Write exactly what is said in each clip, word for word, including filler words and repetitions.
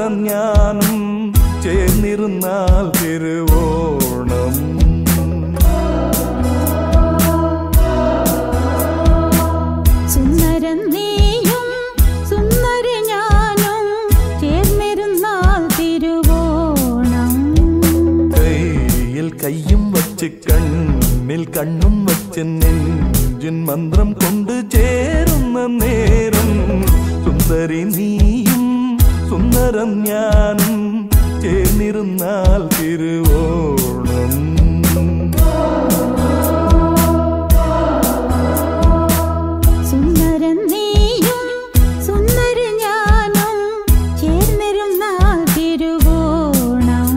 സുന്ദരൻ ഞാനും ചേർന്നിരുന്നാൽ തിരുവോണം. സുന്ദരൻ നീയും സുന്ദര ഞാനും ചേർന്നിരുന്നാൽ തിരുവോണം. കയ്യിൽ കയ്യും വച്ച് കണ്ണിൽ കണ്ണും വച്ച് നെഞ്ചിൻ മന്ത്രം കൊണ്ട് ചേരുന്ന നേരം സുന്ദരി നീയും സുന്ദരൻ ഞാനും ചേർന്നിരുന്നാൽ തിരുവോണം. സുന്ദരൻ നീയും സുന്ദര ഞാനും ചേർന്നിരുന്നാൽ തിരുവോണം.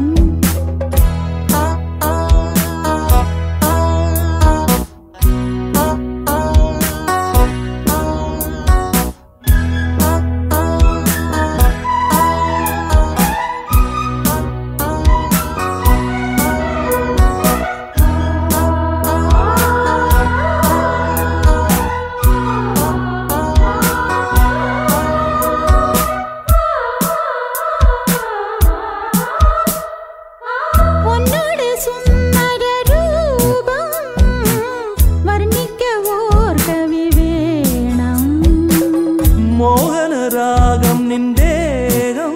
മോഹനരാഗം നിന്റേകം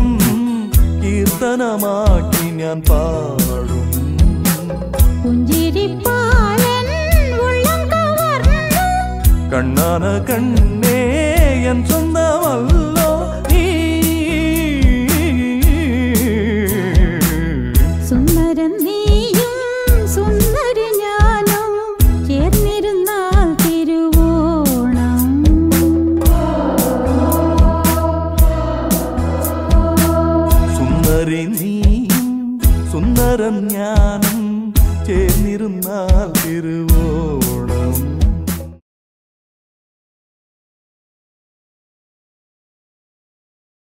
കീർത്തനമാക്കി ഞാൻ പാടും. പുഞ്ചിരിപ്പാലൻ ഉള്ളം കവർന്നു കണ്ണാന കണ്ണേ എൻ സ്വന്തമല്ലോ നീ. സുന്ദരൻ നീയും സുന്ദര ഞാനും ചേർന്നിരുന്നാൽ തിരുവോണം. സുന്ദരി നീയും സുന്ദരൻ ഞാനും ചേർന്നിരുന്നാൽ തിരുവോണം.